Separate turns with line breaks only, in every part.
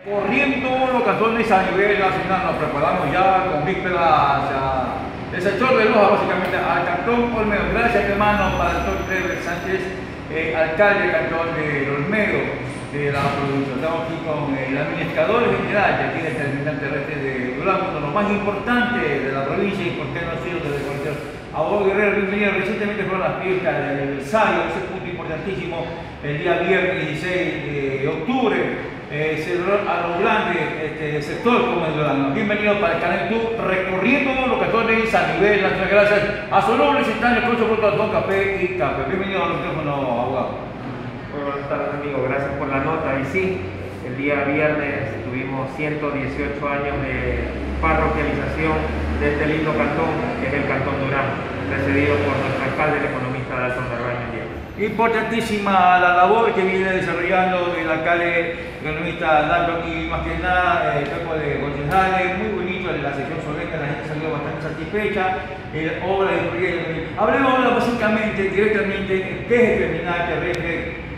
Corriendo los cantones a nivel nacional, nos preparamos ya con vísperas hacia el sector de Loja, básicamente al cantón Olmedo. Gracias, hermano, para el doctor Cleber Sánchez, alcalde del cantón de Olmedo, de la provincia. Estamos aquí con el administrador general de aquí del terminal terrestre de Durango, uno de los más importantes de la provincia y por qué no ha sido desde cualquier. Abogado Guerrero, bienvenido. Recientemente fueron las fiestas del aniversario, ese punto importantísimo, el día viernes 16 de octubre. Celebró a lo grande sector como el Durango. Bienvenido para el canal YouTube, recorriendo los cantones a nivel nacional. Gracias a Solubles Instantes con su producto Don Café y Café. Bienvenido a los micrófonos, abogado.
Muy buenas tardes, amigo. Gracias por la nota. Y sí, el día viernes tuvimos 118 años de parroquialización de este lindo cantón, que es el Cantón Durango, precedido por nuestro alcalde, el economista Dalton Narváez.
Importantísima la labor que viene desarrollando el alcalde economista Dalton, y más que nada el cuerpo de concejales, muy bonito en la sección solemne, la gente salió bastante satisfecha, obra de proyecto. Hablemos ahora básicamente, directamente, qué es el terminal terrestre,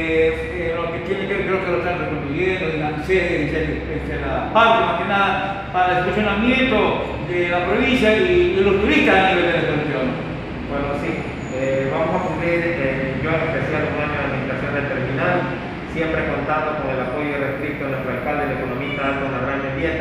lo que tiene que ver, creo que lo están reconstruyendo, en la sede, la parte más que nada para el funcionamiento de la provincia y de los turistas a nivel de la región.
Bueno, sí. Vamos a cumplir, yo en especial, un año de administración del terminal, siempre contando con el apoyo irrestricto de nuestro alcalde, el economista Dalton Narváez.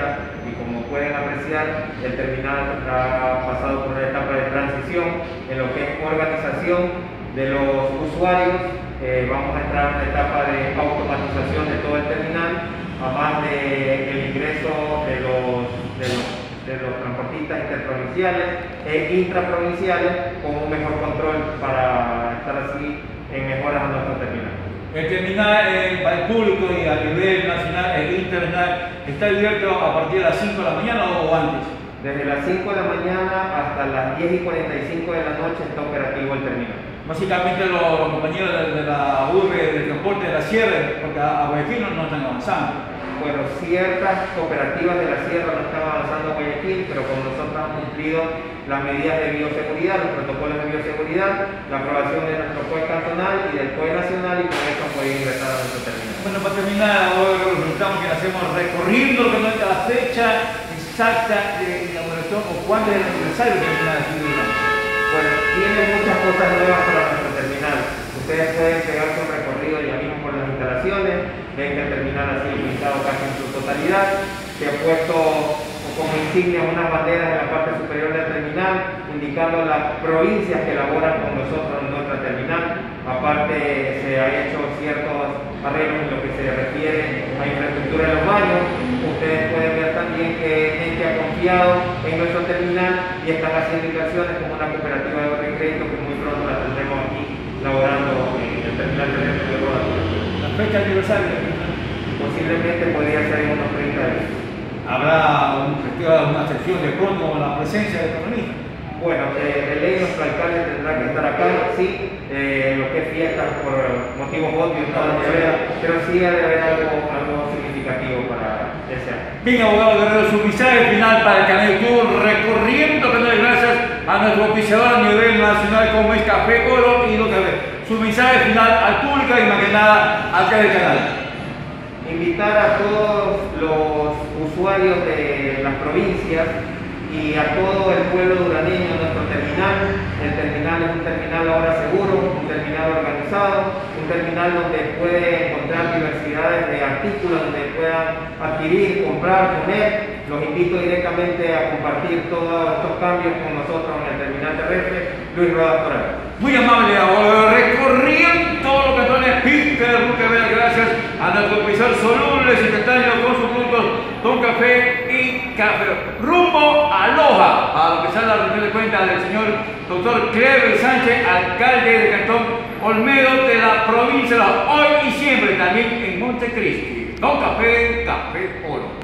Y como pueden apreciar, el terminal ha pasado por una etapa de transición en lo que es organización de los usuarios. Vamos a entrar en una etapa de automatización de todo el terminal, además del ingreso de los transportistas interprovinciales e intraprovinciales, con un mejor control para estar así en mejoras a nuestro terminal.
El terminal para el público y a nivel nacional e internacional está abierto a partir de las 5 de la mañana o antes.
Desde las 5 de la mañana hasta las 10:45 de la noche está operativo el terminal.
Básicamente los compañeros de la urbe del transporte de la sierra, porque a Guayaquil no están avanzando.
Bueno, ciertas cooperativas de la sierra no están avanzando a Guayaquil, pero como nosotros hemos cumplido las medidas de bioseguridad, los protocolos de bioseguridad, la aprobación de nuestro COE cantonal y del COE nacional, y con eso puede ingresar a nuestro terminal.
Bueno, para terminar, hoy resultamos que hacemos recorriendo lo que no es la fecha exacta de inauguración o cuándo es el aniversario del terminal aquí de Durango.
Bueno, tiene muchas cosas nuevas para nuestro terminal. Ustedes pueden pegarse un recorrido ya mismo por las instalaciones. Ven que el terminal ha sido pintado casi en su totalidad. Se ha puesto como insignia unas banderas en la parte superior del terminal, indicando las provincias que laboran con nosotros en nuestra terminal. Aparte, se ha hecho ciertos arreglos en lo que se refiere a infraestructura de los baños. Ustedes pueden ver también que gente ha confiado en nuestro terminal y están haciendo inversiones como una cooperativa de ahorro y crédito, que muy pronto la tendremos aquí laborando en el terminal terrestre de Rodas.
¿La fecha de aniversario?
Posiblemente podría ser en unos 30 días.
¿Habrá una sección de pronto con la presencia del economista?
Bueno, de ley nuestro alcalde tendrá que estar acá, sí, lo que es fiestas por motivos obvios, pero sí ha de haber algo significativo para ese año.
Bien, abogado Guerrero, su mensaje final para el canal YouTube, recorriendo canales, gracias a nuestro oficiador a nivel nacional como es Café Oro y Don Café. Su mensaje final al público y más que nada acá del canal.
Invitar a todos los usuarios de las provincias y a todo el pueblo duraneño a nuestro terminal. El terminal es un terminal ahora seguro, un terminal organizado, un terminal donde puede encontrar diversidades de artículos, donde puedan adquirir, comprar, comer. Los invito directamente a compartir todos estos cambios con nosotros en el terminal terrestre Luis Rodas Toral.
Muy amable, abogado, recorriendo todos los cantones Peter Rucabel, gracias a nuestro oficial Solubles Instantes con sus productos Don Café y Café. Rumbo a Loja, a lo que sale la reunión de cuentas del señor doctor Cleber Sánchez, alcalde del cantón Olmedo de la provincia de Loja, hoy y siempre, también en Montecristi. Don Café, Café Oro.